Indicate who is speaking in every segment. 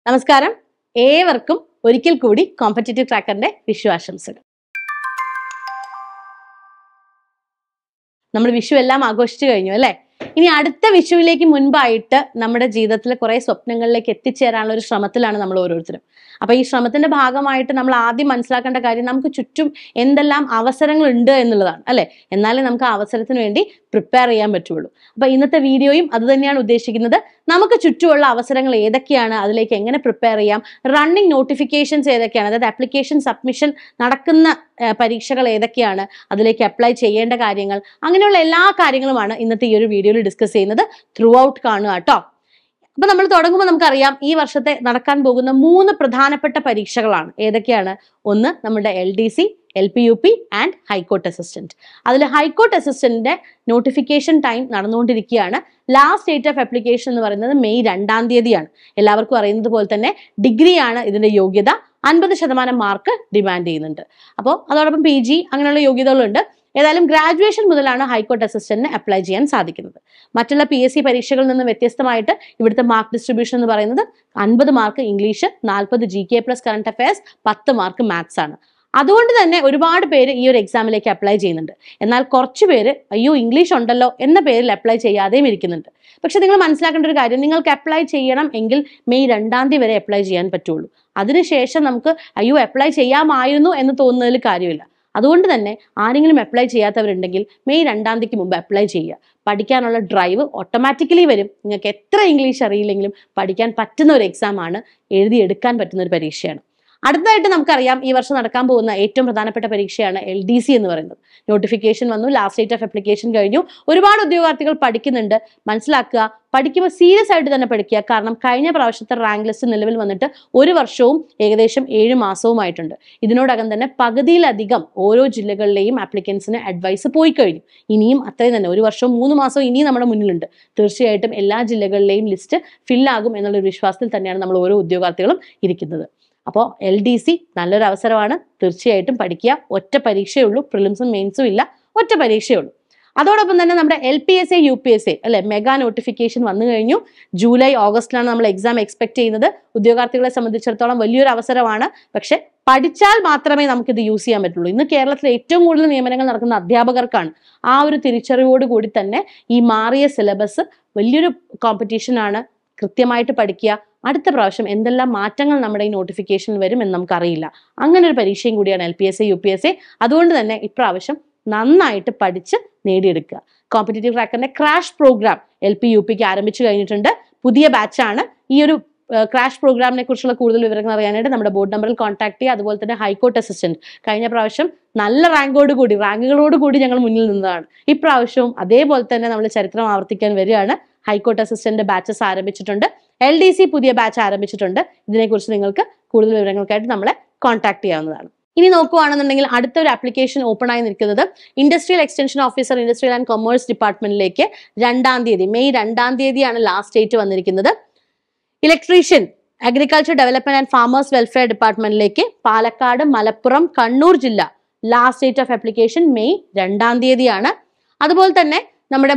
Speaker 1: നമസ്കാരം, ഏവർക്കും ഒരിക്കൽ കൂടി കോമ്പറ്റേറ്റീവ് ട്രാക്കറിന്റെ വിഷുവാശംസകൾ. നമ്മൾ വിഷു എല്ലാം ആഘോഷിച്ചു കഴിഞ്ഞു അല്ലേ? ഇനി അടുത്ത വിഷുവിലേക്ക് മുൻപായിട്ട് നമ്മുടെ ജീവിതത്തിലെ കുറെ സ്വപ്നങ്ങളിലേക്ക് എത്തിച്ചേരാനുള്ള ഒരു ശ്രമത്തിലാണ് നമ്മൾ ഓരോരുത്തരും. അപ്പൊ ഈ ശ്രമത്തിന്റെ ഭാഗമായിട്ട് നമ്മൾ ആദ്യം മനസ്സിലാക്കേണ്ട കാര്യം നമുക്ക് ചുറ്റും എന്തെല്ലാം അവസരങ്ങൾ ഉണ്ട് എന്നുള്ളതാണ് അല്ലെ. എന്നാലേ നമുക്ക് ആ അവസരത്തിന് വേണ്ടി പ്രിപ്പയർ ചെയ്യാൻ പറ്റുള്ളൂ. അപ്പൊ ഇന്നത്തെ വീഡിയോയും അത് തന്നെയാണ് ഉദ്ദേശിക്കുന്നത്. നമുക്ക് ചുറ്റുമുള്ള അവസരങ്ങൾ ഏതൊക്കെയാണ്, അതിലേക്ക് എങ്ങനെ പ്രിപ്പയർ ചെയ്യാം, റണ്ണിങ് നോട്ടിഫിക്കേഷൻസ് ഏതൊക്കെയാണ്, അതായത് ആപ്ലിക്കേഷൻ സബ്മിഷൻ നടക്കുന്ന പരീക്ഷകൾ ഏതൊക്കെയാണ്, അതിലേക്ക് അപ്ലൈ ചെയ്യേണ്ട കാര്യങ്ങൾ, അങ്ങനെയുള്ള എല്ലാ കാര്യങ്ങളുമാണ് ഇന്നത്തെ ഈ ഒരു വീഡിയോയിൽ ഡിസ്കസ് ചെയ്യുന്നത്. ത്രൂ ഔട്ട് കാണുക കേട്ടോ. അപ്പൊ നമ്മൾ തുടങ്ങുമ്പോൾ നമുക്കറിയാം ഈ വർഷത്തെ നടക്കാൻ പോകുന്ന 3 പ്രധാനപ്പെട്ട പരീക്ഷകളാണ്. ഏതൊക്കെയാണ്? ഒന്ന് നമ്മുടെ LDC, LPUP and high court assistant. അതിൽ ഹൈക്കോർട്ട് അസിസ്റ്റന്റിന്റെ നോട്ടിഫിക്കേഷൻ ടൈം നടന്നുകൊണ്ടിരിക്കുകയാണ്. ലാസ്റ്റ് ഡേറ്റ് ഓഫ് ആപ്ലിക്കേഷൻ എന്ന് പറയുന്നത് മെയ് 2-ാം തീയതിയാണ്. എല്ലാവർക്കും അറിയുന്നത് പോലെ തന്നെ ഡിഗ്രിയാണ് ഇതിന്റെ യോഗ്യത. 50% മാർക്ക് ഡിമാൻഡ് ചെയ്യുന്നുണ്ട്. അപ്പോൾ അതോടൊപ്പം PG അങ്ങനെയുള്ള യോഗ്യതകളുണ്ട്. ഏതായാലും ഗ്രാജുവേഷൻ മുതലാണ് ഹൈക്കോർട്ട് അസിസ്റ്റന്റിന് അപ്ലൈ ചെയ്യാൻ സാധിക്കുന്നത്. മറ്റുള്ള PSC പരീക്ഷകളിൽ നിന്ന് വ്യത്യസ്തമായിട്ട് ഇവിടുത്തെ മാർക്ക് ഡിസ്ട്രിബ്യൂഷൻ എന്ന് പറയുന്നത് 50 mark English, 40 GK plus current affairs, 10 mark maths ആണ്. അതുകൊണ്ട് തന്നെ ഒരുപാട് പേര് ഈ ഒരു എക്സാമിലേക്ക് അപ്ലൈ ചെയ്യുന്നുണ്ട്. എന്നാൽ കുറച്ച് പേര് അയ്യോ ഇംഗ്ലീഷ് ഉണ്ടല്ലോ എന്ന പേരിൽ അപ്ലൈ ചെയ്യാതെയും ഇരിക്കുന്നുണ്ട്. പക്ഷെ നിങ്ങൾ മനസ്സിലാക്കേണ്ട ഒരു കാര്യം, നിങ്ങൾക്ക് അപ്ലൈ ചെയ്യണം എങ്കിൽ മെയ് 2-ാം തീയതി വരെ അപ്ലൈ ചെയ്യാൻ പറ്റുള്ളൂ. അതിനുശേഷം നമുക്ക് അയ്യോ അപ്ലൈ ചെയ്യാമായിരുന്നു എന്ന് തോന്നുന്നതിൽ കാര്യമില്ല. അതുകൊണ്ട് തന്നെ ആരെങ്കിലും അപ്ലൈ ചെയ്യാത്തവരുണ്ടെങ്കിൽ മെയ് 2-ാം തീയതിക്ക് മുമ്പ് അപ്ലൈ ചെയ്യുക. പഠിക്കാനുള്ള ഡ്രൈവ് ഓട്ടോമാറ്റിക്കലി വരും. നിങ്ങൾക്ക് എത്ര ഇംഗ്ലീഷ് അറിയില്ലെങ്കിലും പഠിക്കാൻ പറ്റുന്ന ഒരു എക്സാമാണ്, എഴുതിയെടുക്കാൻ പറ്റുന്ന ഒരു പരീക്ഷയാണ്. അടുത്തതായിട്ട് നമുക്കറിയാം ഈ വർഷം നടക്കാൻ പോകുന്ന ഏറ്റവും പ്രധാനപ്പെട്ട പരീക്ഷയാണ് LDC എന്ന് പറയുന്നത്. നോട്ടിഫിക്കേഷൻ വന്നു, ലാസ്റ്റ് ഡേറ്റ് ഓഫ് ആപ്ലിക്കേഷൻ കഴിഞ്ഞു. ഒരുപാട് ഉദ്യോഗാർത്ഥികൾ പഠിക്കുന്നുണ്ട്. മനസ്സിലാക്കുക, പഠിക്കുമ്പോൾ സീരിയസ് ആയിട്ട് തന്നെ പഠിക്കുക. കാരണം കഴിഞ്ഞ പ്രാവശ്യത്തെ റാങ്ക് ലിസ്റ്റ് നിലവിൽ വന്നിട്ട് 1 വർഷവും ഏകദേശം 7 മാസവുമായിട്ടുണ്ട്. ഇതിനോടകം തന്നെ പകുതിയിലധികം ഓരോ ജില്ലകളിലെയും ആപ്ലിക്കൻസിന് അഡ്വൈസ് പോയി കഴിഞ്ഞു. ഇനിയും അത്രയും തന്നെ 1 വർഷവും 3 മാസവും ഇനിയും നമ്മുടെ മുന്നിലുണ്ട്. തീർച്ചയായിട്ടും എല്ലാ ജില്ലകളിലെയും ലിസ്റ്റ് ഫില്ലാകും എന്നുള്ളൊരു വിശ്വാസത്തിൽ തന്നെയാണ് നമ്മൾ ഓരോ ഉദ്യോഗാർത്ഥികളും ഇരിക്കുന്നത്. അപ്പോൾ LDC നല്ലൊരു അവസരമാണ്. തീർച്ചയായിട്ടും പഠിക്കുക. ഒറ്റ പരീക്ഷയേ ഉള്ളൂ, പ്രിലിംസും മെയിൻസും ഇല്ല, ഒറ്റ പരീക്ഷയേ ഉള്ളൂ. അതോടൊപ്പം തന്നെ നമ്മുടെ LPSA UPSA അല്ലെ മെഗാ നോട്ടിഫിക്കേഷൻ വന്നു കഴിഞ്ഞു. ജൂലൈ ഓഗസ്റ്റിലാണ് നമ്മൾ എക്സാം എക്സ്പെക്ട് ചെയ്യുന്നത്. ഉദ്യോഗാർത്ഥികളെ സംബന്ധിച്ചിടത്തോളം വലിയൊരു അവസരമാണ്. പക്ഷെ പഠിച്ചാൽ മാത്രമേ നമുക്കിത് യൂസ് ചെയ്യാൻ പറ്റുള്ളൂ. ഇന്ന് കേരളത്തിൽ ഏറ്റവും കൂടുതൽ നിയമനങ്ങൾ നടക്കുന്ന അധ്യാപകർക്കാണ്. ആ ഒരു തിരിച്ചറിവോട് കൂടി തന്നെ ഈ മാറിയ സിലബസ് വലിയൊരു കോമ്പറ്റീഷനാണ്. കൃത്യമായിട്ട് പഠിക്കുക. അടുത്ത പ്രാവശ്യം എന്തെല്ലാം മാറ്റങ്ങൾ നമ്മുടെ ഈ നോട്ടിഫിക്കേഷനിൽ വരും എന്ന് നമുക്കറിയില്ല. അങ്ങനെ ഒരു പരീക്ഷയും കൂടിയാണ് LPSA UPSA. അതുകൊണ്ട് തന്നെ ഇപ്രാവശ്യം നന്നായിട്ട് പഠിച്ച് നേടിയെടുക്കുക. കോമ്പറ്റേറ്റീവ് ട്രാക്കറിന്റെ ക്രാഷ് പ്രോഗ്രാം LPUPക്ക് ആരംഭിച്ചു കഴിഞ്ഞിട്ടുണ്ട്. പുതിയ ബാച്ചാണ്. ഈ ഒരു ക്രാഷ് പ്രോഗ്രാമിനെ കുറിച്ചുള്ള കൂടുതൽ വിവരങ്ങൾ അറിയാനായിട്ട് നമ്മുടെ ബോർഡ് നമ്പറിൽ കോൺടാക്ട് ചെയ്യുക. അതുപോലെ തന്നെ ഹൈക്കോർട്ട് അസിസ്റ്റന്റ് കഴിഞ്ഞ പ്രാവശ്യം നല്ല റാങ്കുകളോട് കൂടി ഞങ്ങൾ മുന്നിൽ നിന്നതാണ്. ഇപ്രാവശ്യവും അതേപോലെ തന്നെ നമ്മൾ ചരിത്രം ആവർത്തിക്കാൻ വരികയാണ്. ഹൈക്കോർട്ട് അസിസ്റ്റന്റ് ബാച്ചസ് ആരംഭിച്ചിട്ടുണ്ട്. LDC പുതിയ ബാച്ച് ആരംഭിച്ചിട്ടുണ്ട്. ഇതിനെക്കുറിച്ച് നിങ്ങൾക്ക് കൂടുതൽ വിവരങ്ങൾക്കായിട്ട് നമ്മളെ കോൺടാക്ട് ചെയ്യാവുന്നതാണ്. ഇനി നോക്കുകയാണെന്നുണ്ടെങ്കിൽ അടുത്തൊരു ആപ്ലിക്കേഷൻ ഓപ്പൺ ആയി നിൽക്കുന്നത് industrial extension officer, industrial and commerce ഡിപ്പാർട്ട്മെന്റിലേക്ക് 2-ാം തീയതി മെയ് 2-ാം തീയതിയാണ് ലാസ്റ്റ് ഡേറ്റ് വന്നിരിക്കുന്നത്. Electrician, agriculture development and farmers welfare ഡിപ്പാർട്ട്മെന്റിലേക്ക് പാലക്കാട്, മലപ്പുറം, കണ്ണൂർ ജില്ല last date of application May 2-ാം തീയതിയാണ്. അതുപോലെ തന്നെ നമ്മുടെ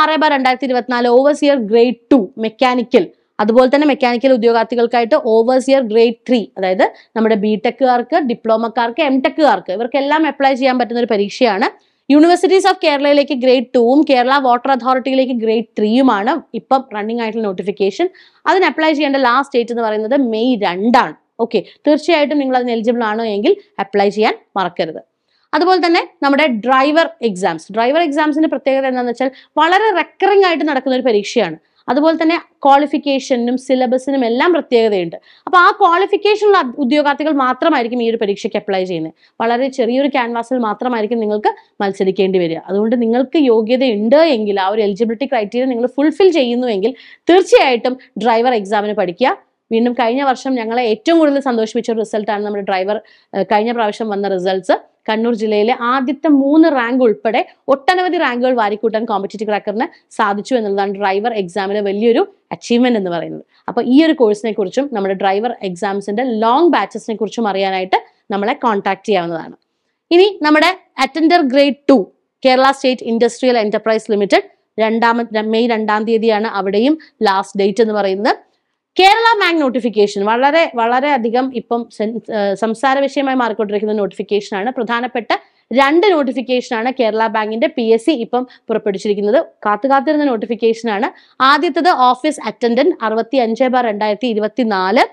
Speaker 1: 36/2024 ഓവർസിയർ ഗ്രേഡ് 2 മെക്കാനിക്കൽ, അതുപോലെ തന്നെ മെക്കാനിക്കൽ ഉദ്യോഗാർത്ഥികൾക്കായിട്ട് ഓവർസിയർ ഗ്രേഡ് 3, അതായത് നമ്മുടെ BTechകാർക്ക്, ഡിപ്ലോമക്കാർക്ക്, MTechകാർക്ക് ഇവർക്കെല്ലാം അപ്ലൈ ചെയ്യാൻ പറ്റുന്ന ഒരു പരീക്ഷയാണ്. യൂണിവേഴ്സിറ്റീസ് ഓഫ് കേരളയിലേക്ക് ഗ്രേഡ് 2ഉം കേരള വാട്ടർ അതോറിറ്റിയിലേക്ക് ഗ്രേഡ് 3യുമാണ് ഇപ്പം റണ്ണിങ് ആയിട്ടുള്ള നോട്ടിഫിക്കേഷൻ. അതിന് അപ്ലൈ ചെയ്യേണ്ട ലാസ്റ്റ് ഡേറ്റ് എന്ന് പറയുന്നത് മെയ് 2-ആണ്. ഓക്കെ, തീർച്ചയായിട്ടും നിങ്ങൾ അതിന് എലിജിബിൾ ആണോ എങ്കിൽ അപ്ലൈ ചെയ്യാൻ മറക്കരുത്. അതുപോലെ തന്നെ നമ്മുടെ ഡ്രൈവർ എക്സാംസിന്റെ പ്രത്യേകത എന്താണെന്ന് വെച്ചാൽ വളരെ റെക്കറിംഗ് ആയിട്ട് നടക്കുന്ന ഒരു പരീക്ഷയാണ്. അതുപോലെ തന്നെ ക്വാളിഫിക്കേഷനും സിലബസിനും എല്ലാം പ്രത്യേകതയുണ്ട്. അപ്പോൾ ആ ക്വാളിഫിക്കേഷനുള്ള ഉദ്യോഗാർത്ഥികൾ മാത്രമായിരിക്കും ഈ ഒരു പരീക്ഷയ്ക്ക് അപ്ലൈ ചെയ്യുന്നത്. വളരെ ചെറിയൊരു ക്യാൻവാസിൽ മാത്രമായിരിക്കും നിങ്ങൾക്ക് മത്സരിക്കേണ്ടി വരിക. അതുകൊണ്ട് നിങ്ങൾക്ക് യോഗ്യത ഉണ്ട് എങ്കിൽ, ആ ഒരു എലിജിബിലിറ്റി ക്രൈറ്റീരിയ നിങ്ങൾ ഫുൾഫിൽ ചെയ്യുന്നുവെങ്കിൽ തീർച്ചയായിട്ടും ഡ്രൈവർ എക്സാമിന് പഠിക്കുക. വീണ്ടും കഴിഞ്ഞ വർഷം ഞങ്ങളെ ഏറ്റവും കൂടുതൽ സന്തോഷിപ്പിച്ച ഒരു റിസൾട്ടാണ് നമ്മുടെ ഡ്രൈവർ കഴിഞ്ഞ പ്രാവശ്യം വന്ന റിസൾട്ട്സ്. കണ്ണൂർ ജില്ലയിലെ ആദ്യത്തെ 3 റാങ്ക് ഉൾപ്പെടെ ഒട്ടനവധി റാങ്കുകൾ വാരിക്കൂട്ടാൻ കോമ്പറ്റേറ്റീവ് ട്രാക്കറിന് സാധിച്ചു എന്നുള്ളതാണ് ഡ്രൈവർ എക്സാമിലെ വലിയൊരു അച്ചീവ്മെന്റ് എന്ന് പറയുന്നത്. അപ്പോൾ ഈ ഒരു കോഴ്സിനെ കുറിച്ചും നമ്മുടെ ഡ്രൈവർ എക്സാംസിന്റെ ലോങ് ബാച്ചസിനെ കുറിച്ചും അറിയാനായിട്ട് നമ്മളെ കോൺടാക്ട് ചെയ്യാവുന്നതാണ്. ഇനി നമ്മുടെ attender grade 2 Kerala state industrial enterprise limited May 2-ാം തീയതിയാണ് അവിടെയും ലാസ്റ്റ് ഡേറ്റ് എന്ന് പറയുന്നത്. കേരള ബാങ്ക് നോട്ടിഫിക്കേഷൻ വളരെ വളരെ അധികം ഇപ്പം സംസാര വിഷയമായി മാറിക്കൊണ്ടിരിക്കുന്ന നോട്ടിഫിക്കേഷനാണ്. പ്രധാനപ്പെട്ട 2 നോട്ടിഫിക്കേഷനാണ് കേരള ബാങ്കിന്റെ PSC ഇപ്പം പുറപ്പെടുവിച്ചിരിക്കുന്നത്. കാത്തുകാത്തിരുന്ന നോട്ടിഫിക്കേഷനാണ്. ആദ്യത്തേത് ഓഫീസ് അറ്റൻഡന്റ് 65/2024.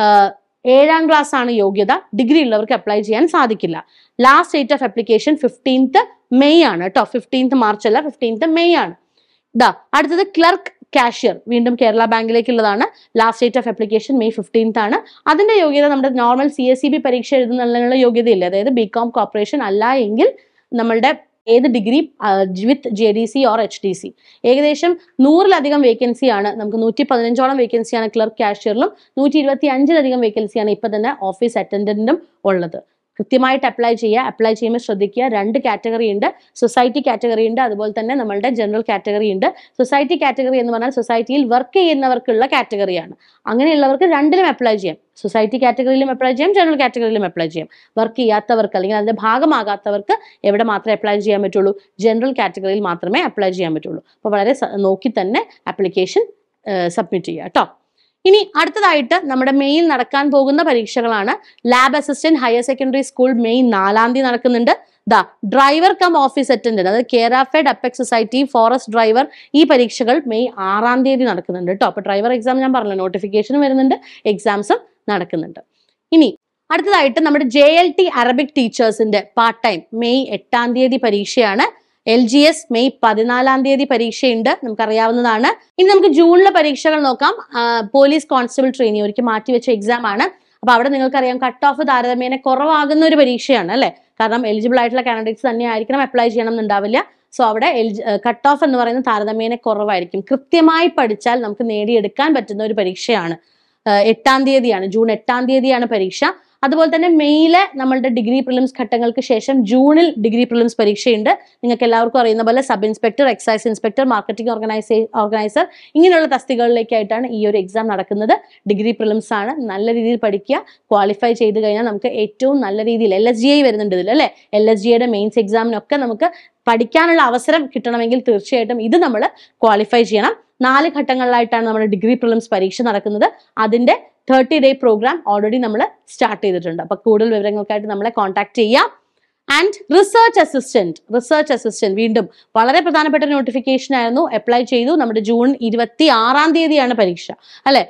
Speaker 1: 7ാം ക്ലാസ് ആണ് യോഗ്യത. ഡിഗ്രി ഉള്ളവർക്ക് അപ്ലൈ ചെയ്യാൻ സാധിക്കില്ല. Last date of application 15th May ആണ് കേട്ടോ. 15th March അല്ല, 15th May ആണ്. അടുത്തത് ക്ലർക്ക് കാഷ്യർ, വീണ്ടും കേരള ബാങ്കിലേക്കുള്ളതാണ്. Last date of application May 15th ആണ്. അതിന്റെ യോഗ്യത നമ്മുടെ നോർമൽ CSEB പരീക്ഷ എഴുതുന്നുള്ള യോഗ്യതയില്ല. അതായത് BCom കോർപ്പറേഷൻ അല്ല എങ്കിൽ നമ്മളുടെ ഏത് degree with JDC or HDC. ഏകദേശം 100-ലധികം വേക്കൻസിയാണ്. നമുക്ക് 115ഓളം വേക്കൻസിയാണ് ക്ലർക്ക് കാഷ്യറിലും 125-ലധികം വേക്കൻസിയാണ് ഇപ്പൊ തന്നെ ഓഫീസ് അറ്റൻഡന്റിനും ഉള്ളത്. കൃത്യമായിട്ട് അപ്ലൈ ചെയ്യുക. അപ്ലൈ ചെയ്യുമ്പോൾ ശ്രദ്ധിക്കുക, 2 കാറ്റഗറി ഉണ്ട്. സൊസൈറ്റി കാറ്റഗറി ഉണ്ട്, അതുപോലെ തന്നെ നമ്മളുടെ ജനറൽ കാറ്റഗറി ഉണ്ട്. സൊസൈറ്റി കാറ്റഗറി എന്ന് പറഞ്ഞാൽ സൊസൈറ്റിയിൽ വർക്ക് ചെയ്യുന്നവർക്കുള്ള കാറ്റഗറിയാണ്. അങ്ങനെയുള്ളവർക്ക് 2ലും അപ്ലൈ ചെയ്യാം. സൊസൈറ്റി കാറ്റഗറിയിലും അപ്ലൈ ചെയ്യാം, ജനറൽ കാറ്റഗറിയിലും അപ്ലൈ ചെയ്യാം. വർക്ക് ചെയ്യാത്തവർക്ക് അല്ലെങ്കിൽ അതിന്റെ ഭാഗമാകാത്തവർക്ക് എവിടെ മാത്രമേ അപ്ലൈ ചെയ്യാൻ പറ്റുള്ളൂ? ജനറൽ കാറ്റഗറിയിൽ മാത്രമേ അപ്ലൈ ചെയ്യാൻ പറ്റുള്ളൂ. അപ്പോൾ വളരെ നോക്കി തന്നെ ആപ്ലിക്കേഷൻ സബ്മിറ്റ് ചെയ്യുക കേട്ടോ. ഇനി അടുത്തതായിട്ട് നമ്മുടെ മെയിൽ നടക്കാൻ പോകുന്ന പരീക്ഷകളാണ്. Lab assistant higher secondary school May 4-ാം തീയതി നടക്കുന്നുണ്ട്. ഡ്രൈവർ കം ഓഫീസ് അറ്റൻഡന്റ്, അതായത് Kerafed apex society forest driver, ഈ പരീക്ഷകൾ May 6-ാം തീയതി നടക്കുന്നുണ്ട് കേട്ടോ. അപ്പൊ ഡ്രൈവർ എക്സാം ഞാൻ പറഞ്ഞു, നോട്ടിഫിക്കേഷൻ വരുന്നുണ്ട്, എക്സാംസും നടക്കുന്നുണ്ട്. ഇനി അടുത്തതായിട്ട് നമ്മുടെ JLT അറബിക് ടീച്ചേഴ്സിന്റെ പാർട്ട് ടൈം May 8-ാം തീയതി പരീക്ഷയാണ്. LGS May 14-ാം തീയതി പരീക്ഷയുണ്ട്, നമുക്കറിയാവുന്നതാണ്. ഇനി നമുക്ക് ജൂണിലെ പരീക്ഷകൾ നോക്കാം. പോലീസ് കോൺസ്റ്റബിൾ ട്രെയിനി ഒരിക്കൽ മാറ്റിവെച്ച എക്സാം ആണ്. അപ്പൊ അവിടെ നിങ്ങൾക്കറിയാം കട്ട് ഓഫ് താരതമ്യേന കുറവാകുന്ന ഒരു പരീക്ഷയാണ് അല്ലെ. കാരണം എലിജിബിൾ ആയിട്ടുള്ള കാൻഡിഡേറ്റ്സ് തന്നെ ആയിരിക്കണം, അപ്ലൈ ചെയ്യണം എന്നുണ്ടാവില്ല. സോ അവിടെ കട്ട് ഓഫ് എന്ന് പറയുന്നത് താരതമ്യേന കുറവായിരിക്കും. കൃത്യമായി പഠിച്ചാൽ നമുക്ക് നേടിയെടുക്കാൻ പറ്റുന്ന ഒരു പരീക്ഷയാണ്. 8-ാം തീയതിയാണ്, ജൂൺ 8-ാം തീയതിയാണ് പരീക്ഷ. അതുപോലെ തന്നെ മെയിലെ നമ്മളുടെ ഡിഗ്രി പ്രിലിംസ് ഘട്ടങ്ങൾക്ക് ശേഷം ജൂണിൽ ഡിഗ്രി പ്രിലിംസ് പരീക്ഷയുണ്ട്. നിങ്ങൾക്ക് എല്ലാവർക്കും അറിയുന്ന പോലെ sub inspector, excise inspector, marketing organiser ഇങ്ങനെയുള്ള തസ്തികകളിലേക്കായിട്ടാണ് ഈ ഒരു എക്സാം നടക്കുന്നത്. ഡിഗ്രി പ്രിലിംസ് ആണ്. നല്ല രീതിയിൽ പഠിക്കുക. ക്വാളിഫൈ ചെയ്ത് കഴിഞ്ഞാൽ നമുക്ക് ഏറ്റവും നല്ല രീതിയിൽ LSGI വരുന്നുണ്ട് ഇതിൽ അല്ലെ. LSGIയുടെ മെയിൻസ് എക്സാമിനൊക്കെ നമുക്ക് പഠിക്കാനുള്ള അവസരം കിട്ടണമെങ്കിൽ തീർച്ചയായിട്ടും ഇത് നമ്മൾ ക്വാളിഫൈ ചെയ്യണം. 4 ഘട്ടങ്ങളിലായിട്ടാണ് നമ്മുടെ ഡിഗ്രി പ്രിലിംസ് പരീക്ഷ നടക്കുന്നത്. അതിന്റെ 30-day പ്രോഗ്രാം ഓൾറെഡി നമ്മൾ സ്റ്റാർട്ട് ചെയ്തിട്ടുണ്ട്. അപ്പൊ കൂടുതൽ വിവരങ്ങൾക്കായിട്ട് നമ്മളെ കോൺടാക്ട് ചെയ്യാം. ആൻഡ് റിസർച്ച് അസിസ്റ്റന്റ് വീണ്ടും വളരെ പ്രധാനപ്പെട്ട നോട്ടിഫിക്കേഷൻ ആയിരുന്നു. അപ്ലൈ ചെയ്തു. നമ്മുടെ ജൂൺ 26-ാം തീയതിയാണ് പരീക്ഷ അല്ലെ.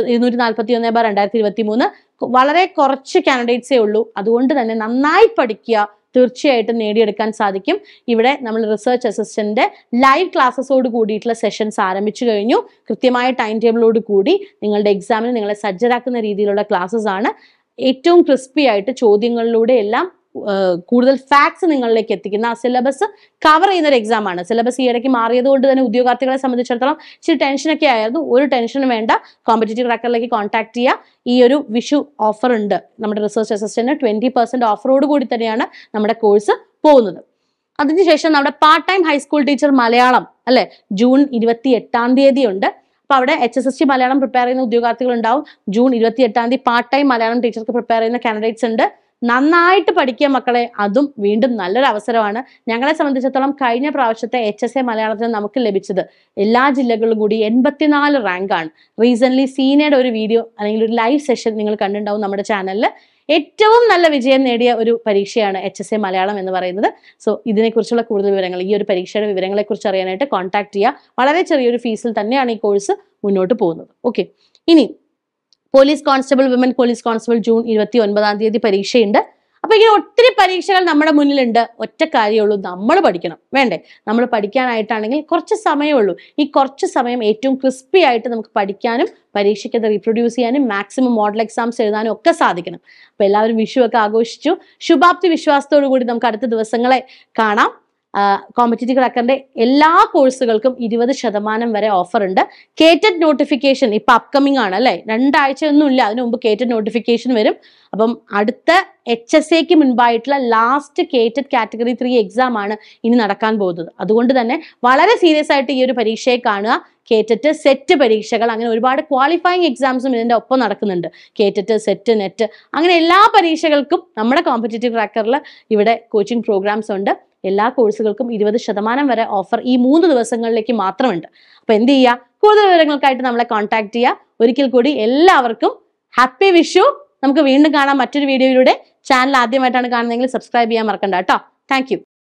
Speaker 1: 241/2023. വളരെ കുറച്ച് കാൻഡിഡേറ്റ്സേ ഉള്ളൂ. അതുകൊണ്ട് തന്നെ നന്നായി പഠിക്കുക. തീർച്ചയായിട്ടും നേടിയെടുക്കാൻ സാധിക്കും. ഇവിടെ നമ്മൾ റിസർച്ച് അസിസ്റ്റന്റിന്റെ ലൈവ് ക്ലാസ്സസോട് കൂടിയിട്ടുള്ള സെഷൻസ് ആരംഭിച്ചു കഴിഞ്ഞു. കൃത്യമായ ടൈം ടേബിളോട് കൂടി നിങ്ങളുടെ എക്സാമിന് നിങ്ങളെ സജ്ജരാക്കുന്ന രീതിയിലുള്ള ക്ലാസ്സസ് ആണ്. ഏറ്റവും ക്രിസ്പി ആയിട്ട് ചോദ്യങ്ങളിലൂടെ എല്ലാം കൂടുതൽ ഫാക്ട്സ് നിങ്ങളിലേക്ക് എത്തിക്കുന്ന സിലബസ് കവർ ചെയ്യുന്ന ഒരു എക്സാം ആണ്. സിലബസ് ഈ ഇടയ്ക്ക് മാറിയത് കൊണ്ട് തന്നെ ഉദ്യോഗാർത്ഥികളെ സംബന്ധിച്ചിടത്തോളം ഇച്ചിരി ടെൻഷനൊക്കെ ആയിരുന്നു. ഒരു ടെൻഷനും വേണ്ട. കോമ്പറ്റേറ്റീവ് ക്രാക്കറിലേക്ക് കോൺടാക്ട് ചെയ്യുക. ഈ ഒരു വിഷു ഓഫർ ഉണ്ട് നമ്മുടെ റിസർച്ച് അസിസ്റ്റന്റിന്. 20% ഓഫറോട് കൂടി തന്നെയാണ് നമ്മുടെ കോഴ്സ് പോകുന്നത്. അതിനുശേഷം നമ്മുടെ part time high school teacher Malayalam അല്ലെ, ജൂൺ 28-ാം തീയതി ഉണ്ട്. അപ്പൊ അവിടെ HSST മലയാളം പ്രിപ്പയർ ചെയ്യുന്ന ഉദ്യോഗാർത്ഥികൾ ഉണ്ടാവും. ജൂൺ 28-ാം തീയതി പാർട്ട് ടൈം മലയാളം ടീച്ചർക്ക് പ്രിപ്പയർ ചെയ്യുന്ന കാൻഡിഡേറ്റ്സ് ഉണ്ട്. നന്നായിട്ട് പഠിക്കുക മക്കളെ. അതും വീണ്ടും നല്ലൊരു അവസരമാണ്. ഞങ്ങളെ സംബന്ധിച്ചിടത്തോളം കഴിഞ്ഞ പ്രാവശ്യത്തെ HSA മലയാളത്തിന് നമുക്ക് ലഭിച്ചത് എല്ലാ ജില്ലകളിലും കൂടി 84 റാങ്കാണ്. റീസെന്റ് സീനയുടെ ഒരു വീഡിയോ അല്ലെങ്കിൽ ഒരു ലൈവ് സെഷൻ നിങ്ങൾ കണ്ടിട്ടുണ്ടാവും നമ്മുടെ ചാനലിൽ. ഏറ്റവും നല്ല വിജയം നേടിയ ഒരു പരീക്ഷയാണ് HSA മലയാളം എന്ന് പറയുന്നത്. സോ ഇതിനെക്കുറിച്ചുള്ള കൂടുതൽ വിവരങ്ങൾ, ഈ ഒരു പരീക്ഷയുടെ വിവരങ്ങളെ കുറിച്ച് അറിയാനായിട്ട് കോൺടാക്ട് ചെയ്യുക. വളരെ ചെറിയൊരു ഫീസിൽ തന്നെയാണ് ഈ കോഴ്സ് മുന്നോട്ട് പോകുന്നത്. ഓക്കെ. ഇനി police constable, women police constable June 29-ാം തീയതി പരീക്ഷയുണ്ട്. അപ്പൊ ഇങ്ങനെ ഒത്തിരി പരീക്ഷകൾ നമ്മുടെ മുന്നിലുണ്ട്. ഒറ്റ കാര്യമുള്ളൂ, നമ്മൾ പഠിക്കണം. വേണ്ടേ? നമ്മൾ പഠിക്കാനായിട്ടാണെങ്കിൽ കുറച്ച് സമയമുള്ളൂ. ഈ കുറച്ച് സമയം ഏറ്റവും ക്രിസ്പി ആയിട്ട് നമുക്ക് പഠിക്കാനും പരീക്ഷയ്ക്ക് അത് റീപ്രൊഡ്യൂസ് ചെയ്യാനും മാക്സിമം മോഡൽ എക്സാംസ് എഴുതാനും ഒക്കെ സാധിക്കണം. അപ്പൊ എല്ലാവരും വിഷു ഒക്കെ ആഘോഷിച്ചു. ശുഭാപ്തി വിശ്വാസത്തോടു കൂടി നമുക്ക് അടുത്ത ദിവസങ്ങളെ കാണാം. കോമ്പറ്റേറ്റീവ് ക്രാക്കറിന്റെ എല്ലാ കോഴ്സുകൾക്കും 20% വരെ ഓഫർ ഉണ്ട്. കേറ്റഡ് നോട്ടിഫിക്കേഷൻ ഇപ്പൊ അപ്കമിങ് ആണ് അല്ലെ. 2 ആഴ്ചയൊന്നും ഇല്ല, അതിനു മുമ്പ് കേറ്റഡ് നോട്ടിഫിക്കേഷൻ വരും. അപ്പം അടുത്ത HSAക്ക് മുൻപായിട്ടുള്ള ലാസ്റ്റ് കേറ്റഡ് കാറ്റഗറി 3 എക്സാം ആണ് ഇനി നടക്കാൻ പോകുന്നത്. അതുകൊണ്ട് തന്നെ വളരെ സീരിയസ് ആയിട്ട് ഈ ഒരു പരീക്ഷയെ കാണുക. കേറ്ററ്റ്, സെറ്റ് പരീക്ഷകൾ, അങ്ങനെ ഒരുപാട് ക്വാളിഫയിങ് എക്സാംസും ഇതിന്റെ ഒപ്പം നടക്കുന്നുണ്ട്. കേറ്ററ്റ്, സെറ്റ്, നെറ്റ്, അങ്ങനെ എല്ലാ പരീക്ഷകൾക്കും നമ്മുടെ കോമ്പറ്റേറ്റീവ് ക്രാക്കറിൽ ഇവിടെ കോച്ചിങ് പ്രോഗ്രാംസ് ഉണ്ട്. എല്ലാ കോഴ്സുകൾക്കും 20% വരെ ഓഫർ ഈ 3 ദിവസങ്ങളിലേക്ക് മാത്രമുണ്ട്. അപ്പൊ എന്ത് ചെയ്യുക? കൂടുതൽ വിവരങ്ങൾക്കായിട്ട് നമ്മളെ കോൺടാക്ട് ചെയ്യുക. ഒരിക്കൽ കൂടി എല്ലാവർക്കും ഹാപ്പി വിഷു. നമുക്ക് വീണ്ടും കാണാം മറ്റൊരു വീഡിയോയിലൂടെ. ചാനൽ ആദ്യമായിട്ടാണ് കാണുന്നതെങ്കിൽ സബ്സ്ക്രൈബ് ചെയ്യാൻ മറക്കണ്ട കേട്ടോ. Thank U.